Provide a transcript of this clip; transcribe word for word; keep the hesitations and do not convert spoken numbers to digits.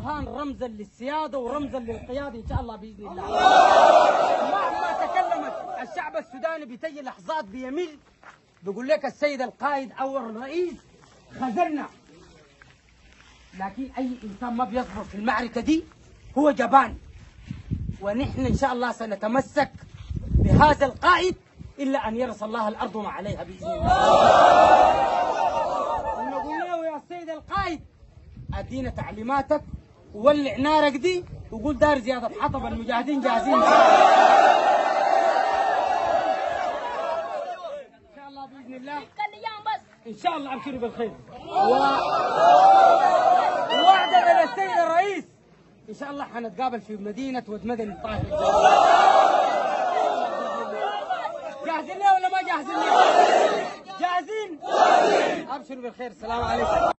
البرهان رمزا للسياده ورمزا للقياده ان شاء الله باذن الله. مهما تكلمت الشعب السوداني بتجي لحظات بيمل بيقول لك السيد القائد او الرئيس خذلنا، لكن اي انسان ما بيصبر في المعركه دي هو جبان، ونحن ان شاء الله سنتمسك بهذا القائد الا ان يرث الله الارض ما عليها باذن الله. ونقول له يا سيد القائد ادينا تعليماتك وولع نارك دي وقول دار زياده حطب، المجاهدين جاهزين ان شاء الله باذن الله. ان شاء الله ابشروا بالخير. ووعدنا للسيد الرئيس ان شاء الله حنتقابل في مدينه ود مدني الطاهر. جاهزين ليه ولا ما جاهزين ليه؟ جاهزين؟ ابشروا بالخير. السلام عليكم.